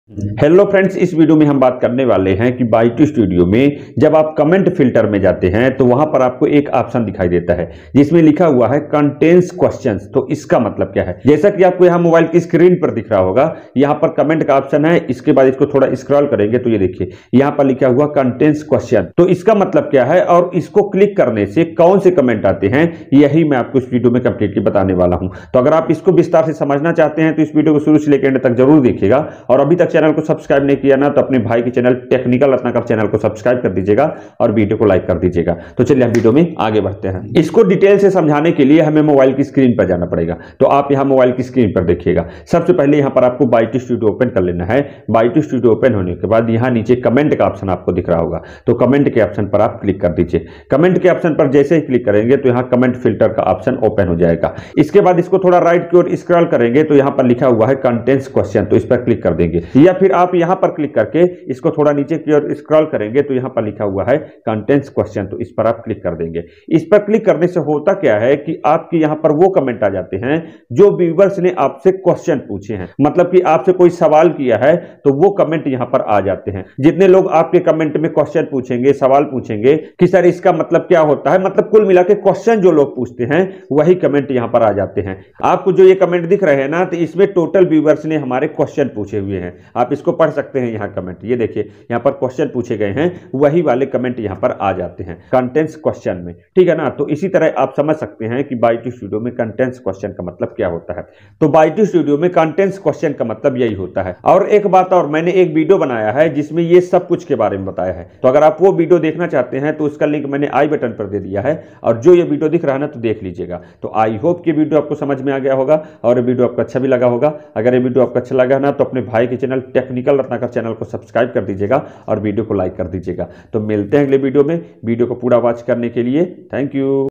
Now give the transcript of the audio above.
Hello friends, इस video में हम बात करने वाले हैं कि बाइटू स्टूडियो में जब आप कमेंट फिल्टर में जाते हैं तो वहां पर आपको एक ऑप्शन दिखाई देता है जिसमें लिखा हुआ है कंटेंट्स क्वेश्चंस। तो इसका मतलब क्या है? जैसा कि आपको यहां मोबाइल की स्क्रीन पर दिख रहा होगा, यहां पर कमेंट का ऑप्शन है। इसके बाद इसको थोड़ा स्क्रॉल करेंगे तो ये देखिए यहां पर लिखा हुआ कंटेंट्स क्वेश्चन। तो इसका मतलब क्या है और इसको क्लिक करने से कौन से कमेंट आते हैं, यही मैं आपको इस वीडियो में कंप्लीटली बताने वाला हूं। तो अगर आप इसको विस्तार से समझना चाहते हैं तो इस वीडियो को शुरू से लेकर एंड तक जरूर देखिएगा। और अभी तक चैनल को सब्सक्राइब नहीं किया ना तो अपने भाई के चैनल टेक्निकल रत्नाकर चैनल को सब्सक्राइब कर दीजिएगा और वीडियो को लाइक कर दीजिएगा। तो चलिए हम वीडियो में आगे बढ़ते हैं। इसको डिटेल से समझाने के लिए हमें मोबाइल की स्क्रीन पर जाना पड़ेगा। तो आप यहां मोबाइल की स्क्रीन पर देखिएगा। सबसे पहले यहां पर आपको बाइटू स्टूडियो ओपन कर लेना है। बाइटू स्टूडियो ओपन होने के बाद यहां नीचे कमेंट का ऑप्शन आपको दिख रहा होगा, तो कमेंट के ऑप्शन पर आप क्लिक कर दीजिए। कमेंट के ऑप्शन पर जैसे ही क्लिक करेंगे तो यहां कमेंट फिल्टर का ऑप्शन ओपन हो जाएगा। इसके बाद इसको थोड़ा राइट की ओर स्क्रॉल करेंगे तो यहां पर लिखा हुआ है कंटेंट्स क्वेश्चन, तो इस पर क्लिक कर देंगे। या फिर आप यहां पर क्लिक करके इसको थोड़ा नीचे की ओर स्क्रॉल करेंगे तो यहां पर लिखा हुआ है कंटेंट्स क्वेश्चन, तो इस पर आप क्लिक कर देंगे। इस पर क्लिक करने से होता क्या है कि आपके यहां पर वो कमेंट आ जाते हैं जो व्यूअर्स ने आपसे क्वेश्चन पूछे हैं, मतलब कि आपसे कोई सवाल किया है तो वो कमेंट यहां पर आ जाते हैं। जितने लोग आपके कमेंट में क्वेश्चन पूछेंगे, सवाल पूछेंगे कि सर इसका मतलब क्या होता है, मतलब कुल मिला के क्वेश्चन जो लोग पूछते हैं वही कमेंट यहां पर आ जाते हैं। आपको जो ये कमेंट दिख रहे हैं ना, तो इसमें टोटल व्यूअर्स ने हमारे क्वेश्चन पूछे हुए हैं। आप इसको पढ़ सकते हैं। यहां कमेंट ये देखिए, यहां पर क्वेश्चन पूछे गए हैं, वही वाले कमेंट यहां पर आ जाते हैं कंटेंट्स क्वेश्चन में। ठीक है ना? तो इसी तरह आप समझ सकते हैं कि बाइटू स्टूडियो में कंटेंट्स क्वेश्चन का मतलब क्या होता है। तो बाइटू स्टूडियो में कंटेंट्स क्वेश्चन का मतलब यही होता है। और एक बात और, मैंने एक वीडियो बनाया है जिसमें ये सब कुछ के बारे में बताया है। तो अगर आप वो वीडियो देखना चाहते हैं तो उसका लिंक मैंने आई बटन पर दे दिया है, और जो ये वीडियो दिख रहा है ना तो देख लीजिएगा। तो आई होप कि वीडियो आपको समझ में आ गया होगा और ये वीडियो आपको अच्छा भी लगा होगा। अगर ये वीडियो आपको अच्छा लगा ना तो अपने भाई के चैनल टेक्निकल रत्नाकर चैनल को सब्सक्राइब कर दीजिएगा और वीडियो को लाइक कर दीजिएगा। तो मिलते हैं अगले वीडियो में। वीडियो को पूरा वॉच करने के लिए थैंक यू।